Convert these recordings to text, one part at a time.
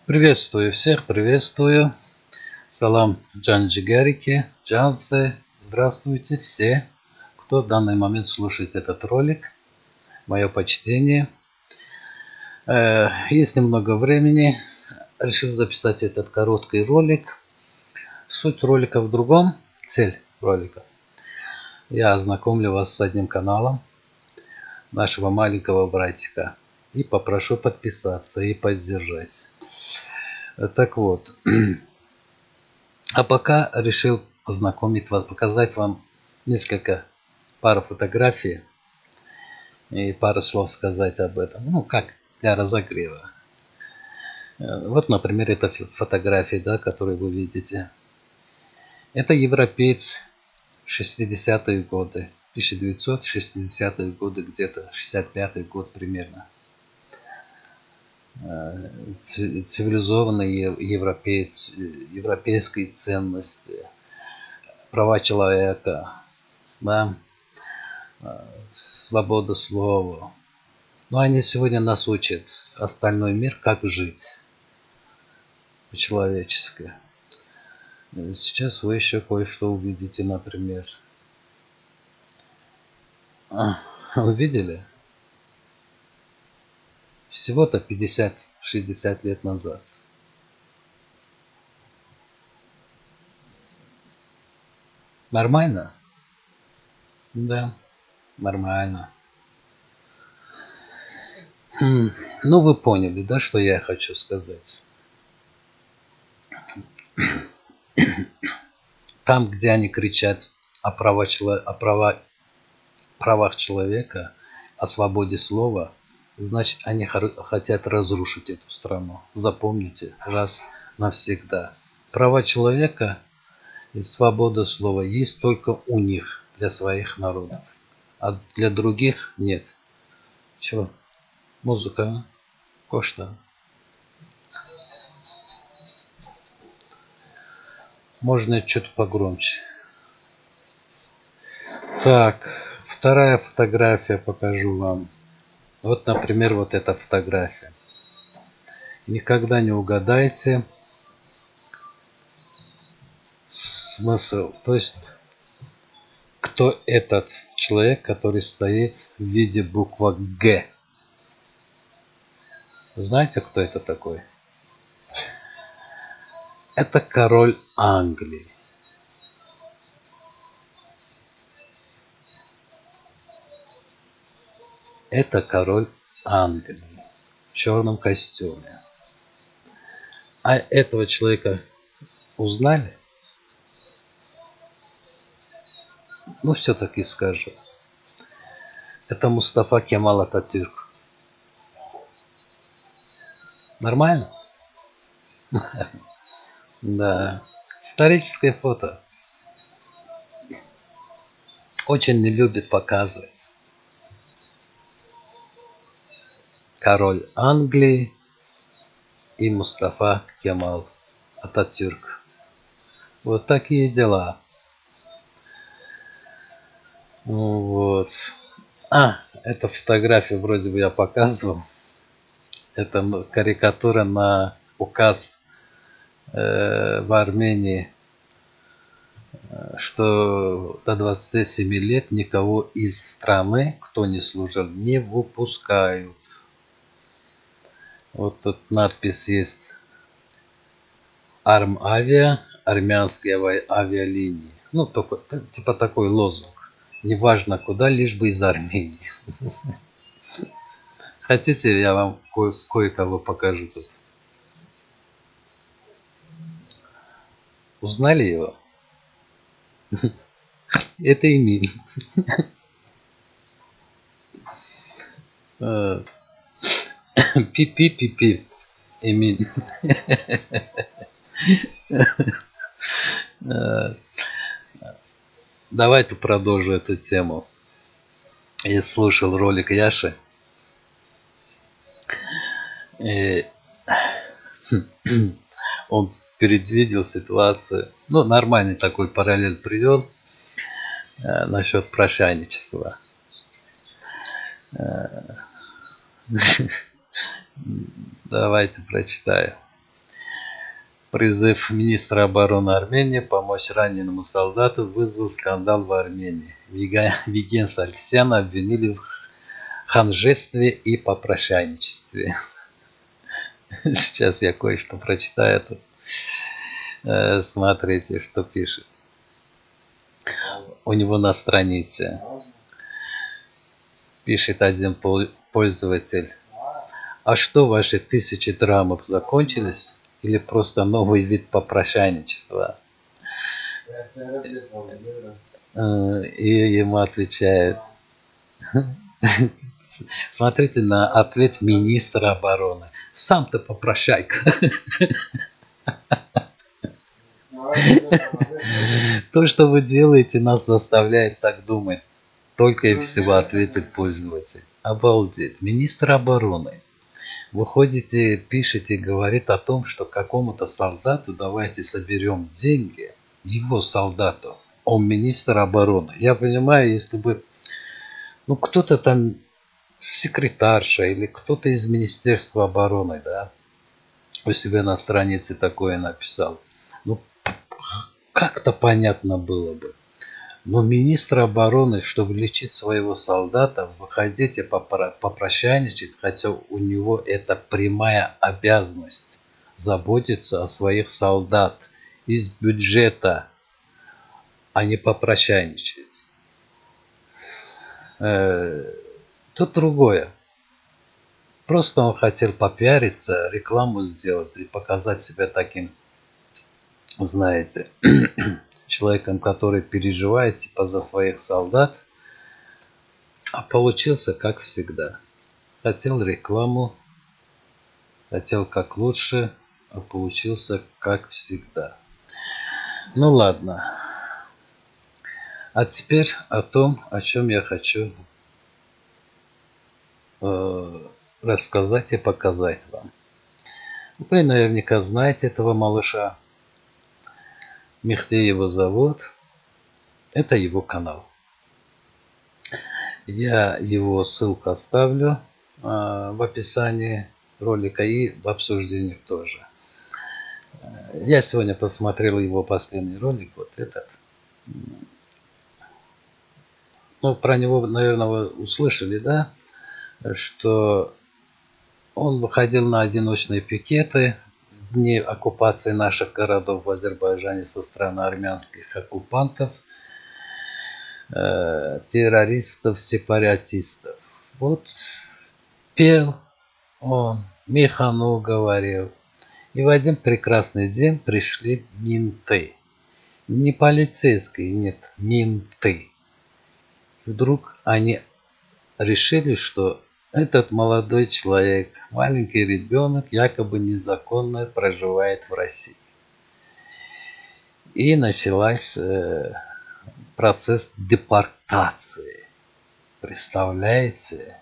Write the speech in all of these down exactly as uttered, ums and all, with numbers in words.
Приветствую всех, приветствую. Салам Джанджигарики, Джанцы. Здравствуйте все, кто в данный момент слушает этот ролик. Мое почтение. Есть немного времени. Решил записать этот короткий ролик. Суть ролика в другом. Цель ролика. Я ознакомлю вас с одним каналом нашего маленького братика. И попрошу подписаться и поддержать. Так вот. А пока решил познакомить вас, показать вам несколько пару фотографий и пару слов сказать об этом. Ну, как для разогрева. Вот, например, эта фотография, да, которую вы видите. Это европеец шестидесятые годы. тысяча девятьсот шестидесятые годы, где-то шестьдесят пятый год примерно. Цивилизованный европеец, европейские ценности, права человека, да, свобода слова. Но они сегодня нас учат остальной мир, как жить по-человечески. Сейчас вы еще кое-что увидите, например. А, вы видели? Всего-то пятьдесят-шестьдесят лет назад. Нормально? Да, нормально. Хм, ну, вы поняли, да, что я хочу сказать? Там, где они кричат о, права, о права, правах человека, о свободе слова, значит, они хотят разрушить эту страну. Запомните раз навсегда. Права человека и свобода слова есть только у них, для своих народов. А для других нет. Чего? Музыка? Кошта? Можно что-то погромче. Так, вторая фотография покажу вам. Вот, например, вот эта фотография. Никогда не угадайте смысл. То есть, кто этот человек, который стоит в виде буквы Г? Знаете, кто это такой? Это король Англии. Это король Англии в черном костюме. А этого человека узнали? Ну, все-таки скажу. Это Мустафа Кемал Ататюрк. Нормально? Да. Историческое фото. Очень не любит показывать. Король Англии и Мустафа Кемал Ататюрк. Вот такие дела. Вот. А, эта фотография вроде бы я показывал. Это карикатура на указ э, в Армении, что до двадцати семи лет никого из страны, кто не служил, не выпускают. Вот тут надпись есть: Армавиа, армянские авиалинии. Ну, только, типа такой лозунг. Неважно куда, лишь бы из Армении. Хотите, я вам ко- кое-кого покажу тут. Узнали его? Это Эмин. Пи-пи-пи-пи. Эмин. Давайте продолжу эту тему. Я слушал ролик Яши. И он предвидел ситуацию. Ну, нормальный такой параллель привел э, насчет прощальничества. Э, давайте прочитаю. Призыв министра обороны Армении помочь раненому солдату вызвал скандал в Армении. Виген Саркисяна обвинили в ханжестве и попрошайничестве. Сейчас я кое-что прочитаю тут. Смотрите, что пишет. У него на странице пишет один пользователь. А что, ваши тысячи драмов закончились? Или просто новый вид попрошайничества? И ему отвечает. Смотрите на ответ министра обороны. Сам-то попрошайка. То, что вы делаете, нас заставляет так думать. Только и всего ответит пользователь. Обалдеть. Министр обороны. Вы ходите, пишете, говорит о том, что какому-то солдату давайте соберем деньги, его солдату, он министр обороны. Я понимаю, если бы ну, кто-то там, секретарша или кто-то из Министерства обороны, да, у себя на странице такое написал, ну, как-то понятно было бы. Но министр обороны, чтобы лечить своего солдата, выходите попрощайничать, хотя у него это прямая обязанность заботиться о своих солдат из бюджета, а не попрощайничать. Э, тут другое. Просто он хотел попиариться, рекламу сделать и показать себя таким, знаете, человеком, который переживает типа за своих солдат, а получился как всегда. Хотел рекламу, хотел как лучше, а получился как всегда. Ну ладно. А теперь о том, о чем я хочу э, рассказать и показать вам. Вы наверняка знаете этого малыша. Мехди его зовут. Это его канал. Я его ссылку оставлю э, в описании ролика и в обсуждениях тоже. Я сегодня посмотрел его последний ролик, вот этот. Ну, про него, наверное, вы услышали, да, что он выходил на одиночные пикеты в дни оккупации наших городов в Азербайджане со стороны армянских оккупантов, э, террористов, сепаратистов. Вот пел он, механу говорил. И в один прекрасный день пришли менты. Не полицейские, нет, менты. Вдруг они решили, что этот молодой человек, маленький ребенок, якобы незаконно проживает в России. И началась э, процесс депортации. Представляете?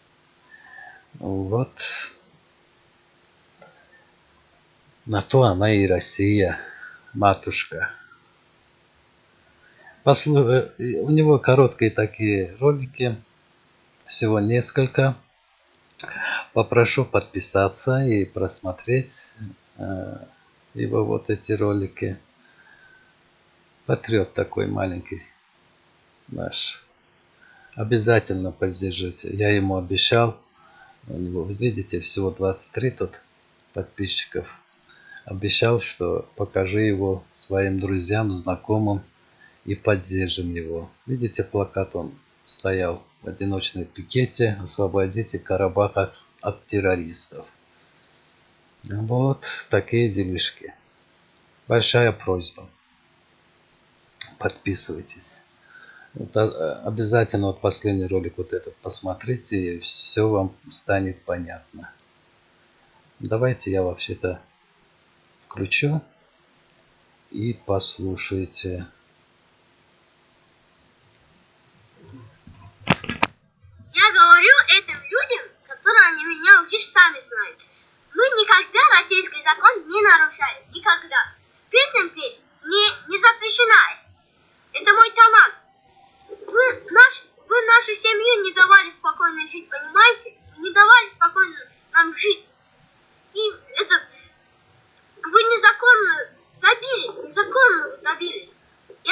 Вот на то она и Россия, матушка. Послу... У него короткие такие ролики, всего несколько. Попрошу подписаться и просмотреть э, его вот эти ролики. Патриот такой маленький наш. Обязательно поддержите. Я ему обещал. У него, вы видите, всего двадцать три тут подписчиков. Обещал, что покажи его своим друзьям, знакомым и поддержим его. Видите, плакат он стоял в одиночной пикете. Освободите Карабах от, от террористов. Вот такие делишки. Большая просьба. Подписывайтесь. Вот, обязательно вот последний ролик вот этот посмотрите, и все вам станет понятно. Давайте я вообще-то включу и послушайте. Я говорю этим людям, которые они меня уже сами знают. Мы никогда российский закон не нарушаем. Никогда. Песням петь не, не запрещена. Это мой талант. Вы, наш, вы нашу семью не давали спокойно жить, понимаете? Не давали спокойно нам жить. И это... Вы незаконно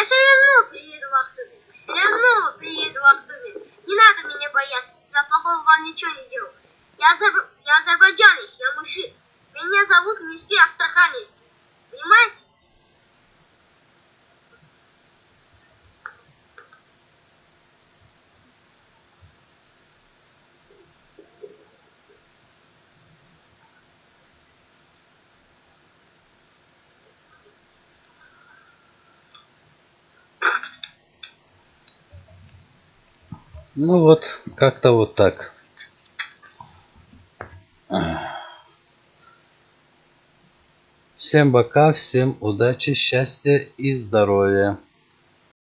все равно приеду в автобус. Все равно приеду в автобус. Не надо меня бояться. Я плохого вам ничего не делаю. Я, азер... я азербайджанец, я мужик. Меня зовут Мехди Астраханец. Понимаете? Ну вот, как-то вот так. Всем пока, всем удачи, счастья и здоровья.